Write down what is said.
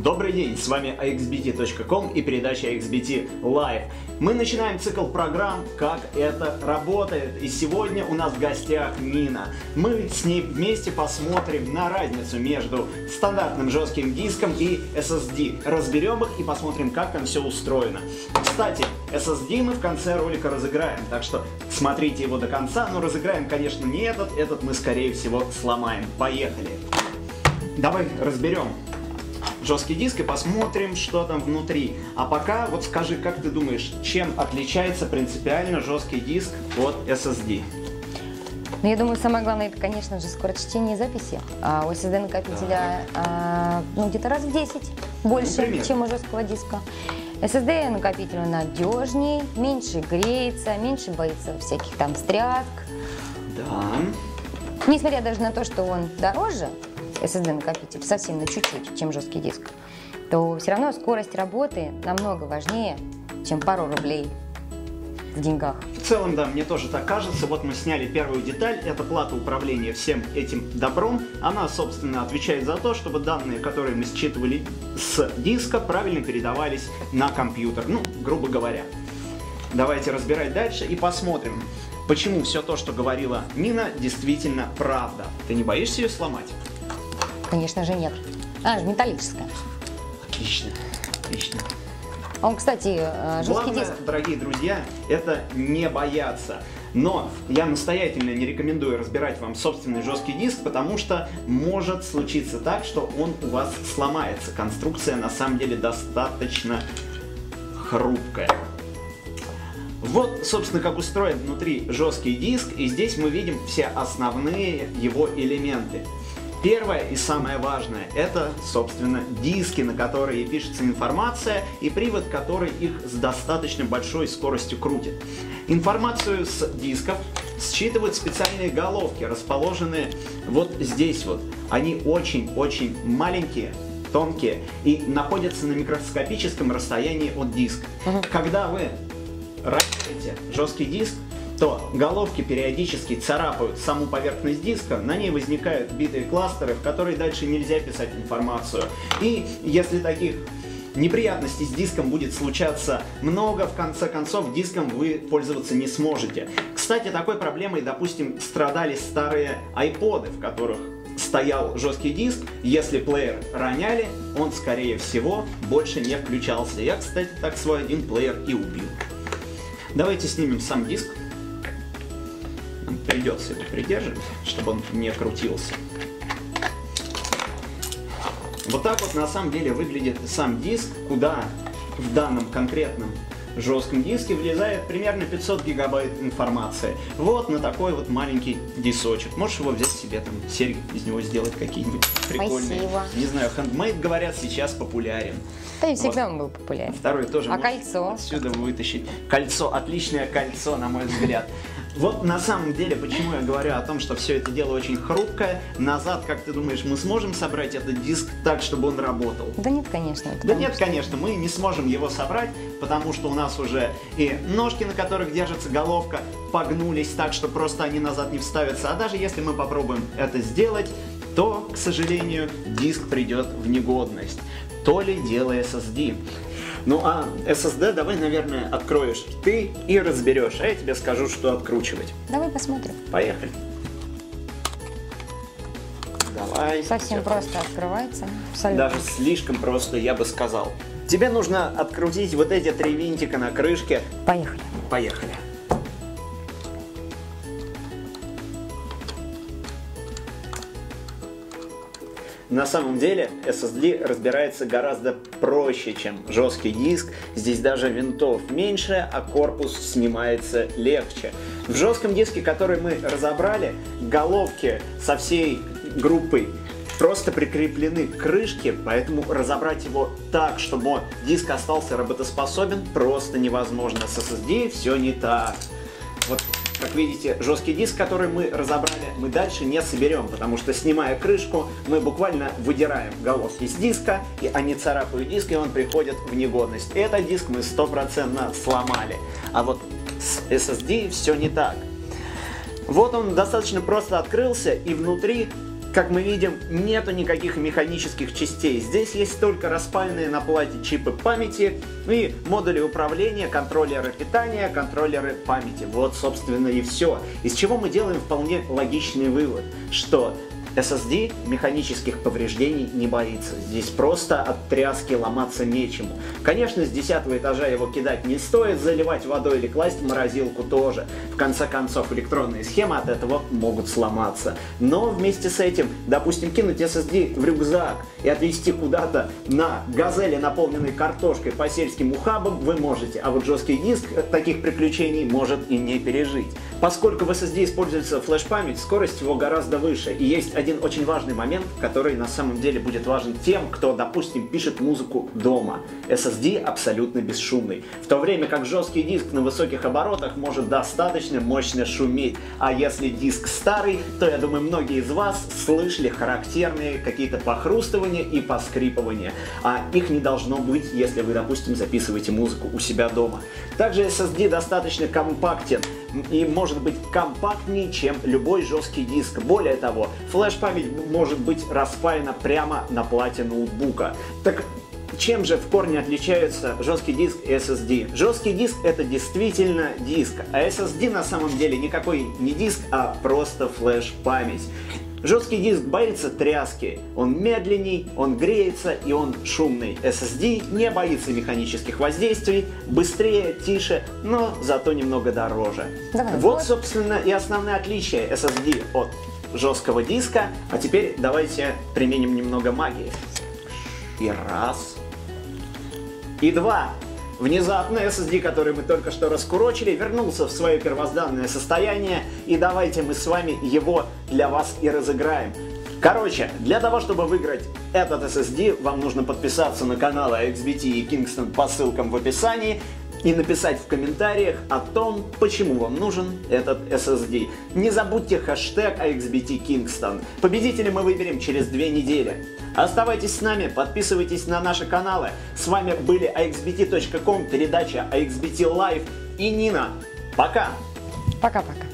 Добрый день, с вами axbt.com и передача XBT Live. Мы начинаем цикл программ «Как это работает». И сегодня у нас в гостях Нина. Мы с ней вместе посмотрим на разницу между стандартным жестким диском и SSD. Разберем их и посмотрим, как там все устроено. Кстати, SSD мы в конце ролика разыграем, так что смотрите его до конца. Но разыграем, конечно, не этот мы, скорее всего, сломаем. Поехали! Давай разберем жесткий диск и посмотрим, что там внутри. А пока вот скажи, как ты думаешь, чем отличается принципиально жесткий диск от SSD? Ну, я думаю, самое главное, это, конечно же, скорость чтения и записи. У SSD накопителя где-то раз в 10 больше, чем у жесткого диска. SSD накопитель надежней, меньше греется, меньше боится всяких там стряск. Да. Несмотря даже на то, что он дороже, SSD накопитель, совсем на чуть-чуть, чем жесткий диск, то все равно скорость работы намного важнее, чем пару рублей в деньгах. В целом, да, мне тоже так кажется. Вот мы сняли первую деталь, это плата управления всем этим добром. Она, собственно, отвечает за то, чтобы данные, которые мы считывали с диска, правильно передавались на компьютер, ну, грубо говоря. Давайте разбирать дальше и посмотрим, почему все то, что говорила Нина, действительно правда. Ты не боишься ее сломать? Конечно же нет. Она же металлическая. Отлично, отлично. Он, кстати, жесткий диск. Дорогие друзья, это не бояться. Но я настоятельно не рекомендую разбирать вам собственный жесткий диск, потому что может случиться так, что он у вас сломается. Конструкция на самом деле достаточно хрупкая. Вот, собственно, как устроен внутри жесткий диск, и здесь мы видим все основные его элементы. Первое и самое важное – это, собственно, диски, на которые пишется информация, и привод, который их с достаточно большой скоростью крутит. Информацию с дисков считывают специальные головки, расположенные вот здесь вот. Они очень-очень маленькие, тонкие и находятся на микроскопическом расстоянии от диска. Когда вы работаете жесткий диск, то головки периодически царапают саму поверхность диска, на ней возникают битые кластеры, в которые дальше нельзя писать информацию. И если таких неприятностей с диском будет случаться много, в конце концов диском вы пользоваться не сможете. Кстати, такой проблемой, допустим, страдали старые iPod, в которых стоял жесткий диск. Если плеер роняли, он, скорее всего, больше не включался. Я, кстати, так свой один плеер и убил. Давайте снимем сам диск. Нам придется его придерживать, чтобы он не крутился. Вот так вот на самом деле выглядит сам диск, куда в данном конкретном жестком диске влезает примерно 500 гигабайт информации. Вот на такой вот маленький дисочек. Можешь его взять себе, там, серьги из него сделать какие-нибудь прикольные. Спасибо. Не знаю, handmade, говорят, сейчас популярен. Да и всегда вот. Он был популярен. Второй тоже. А кольцо? Отсюда вытащить. Кольцо, отличное кольцо, на мой взгляд. Вот на самом деле, почему я говорю о том, что все это дело очень хрупкое. Назад, как ты думаешь, мы сможем собрать этот диск так, чтобы он работал? Да нет, конечно. Да нет, конечно, мы не сможем его собрать, потому что у нас уже и ножки, на которых держится головка, погнулись так, что просто они назад не вставятся. А даже если мы попробуем это сделать, то, к сожалению, диск придет в негодность. То ли дело SSD. Ну а SSD давай, наверное, откроешь ты и разберешь, а я тебе скажу, что откручивать. Давай посмотрим. Поехали. Давай. Совсем просто открывается. Абсолютно. Даже слишком просто, я бы сказал. Тебе нужно открутить вот эти 3 винтика на крышке. Поехали. Поехали. На самом деле SSD разбирается гораздо проще, чем жесткий диск. Здесь даже винтов меньше, а корпус снимается легче. В жестком диске, который мы разобрали, головки со всей группой просто прикреплены к крышке, поэтому разобрать его так, чтобы диск остался работоспособен, просто невозможно. С SSD все не так. Вот, как видите, жесткий диск, который мы разобрали, мы дальше не соберем, потому что, снимая крышку, мы буквально выдираем головки с диска, и они царапают диск, и он приходит в негодность. Этот диск мы 100% сломали. А вот с SSD все не так. Вот он достаточно просто открылся, и внутри Как мы видим, нету никаких механических частей. Здесь есть только распаянные на плате чипы памяти и модули управления, контроллеры питания, контроллеры памяти. Вот, собственно, и все. Из чего мы делаем вполне логичный вывод, что SSD механических повреждений не боится. Здесь просто от тряски ломаться нечему. Конечно, с 10-го этажа его кидать не стоит, заливать водой или класть в морозилку тоже. В конце концов, электронные схемы от этого могут сломаться. Но вместе с этим, допустим, кинуть SSD в рюкзак и отвезти куда-то на газели, наполненной картошкой по сельским ухабам, вы можете. А вот жесткий диск таких приключений может и не пережить. Поскольку в SSD используется флеш-память, скорость его гораздо выше. И есть один очень важный момент, который на самом деле будет важен тем, кто, допустим, пишет музыку дома. SSD абсолютно бесшумный. В то время как жесткий диск на высоких оборотах может достаточно мощно шуметь. А если диск старый, то, я думаю, многие из вас слышали характерные какие-то похрустывания и поскрипывания. А их не должно быть, если вы, допустим, записываете музыку у себя дома. Также SSD достаточно компактен и может быть компактнее, чем любой жесткий диск. Более того, флеш-память может быть распаяна прямо на плате ноутбука. Так чем же в корне отличаются жесткий диск и SSD? Жесткий диск — это действительно диск, а SSD на самом деле никакой не диск, а просто флеш-память. Жесткий диск боится тряски, он медленней, он греется и он шумный. SSD не боится механических воздействий, быстрее, тише, но зато немного дороже. Вот, собственно, и основные отличия SSD от жесткого диска. А теперь давайте применим немного магии. И раз. И два. Внезапно SSD, который мы только что раскурочили, вернулся в свое первозданное состояние, и давайте мы с вами его для вас и разыграем. Короче, для того, чтобы выиграть этот SSD, вам нужно подписаться на каналы AXBT и Kingston по ссылкам в описании и написать в комментариях о том, почему вам нужен этот SSD. Не забудьте хэштег AXBT Kingston. Победителя мы выберем через 2 недели. Оставайтесь с нами, подписывайтесь на наши каналы. С вами были axbt.com, передача AXBT Live и Нина. Пока! Пока-пока.